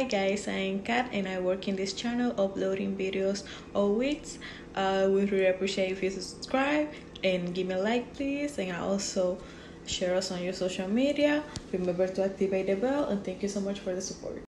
Hi guys, I'm Kat and I work in this channel uploading videos all weeks. We really appreciate if you subscribe and give me a like please, and I also share us on your social media. Remember to activate the bell, and thank you so much for the support.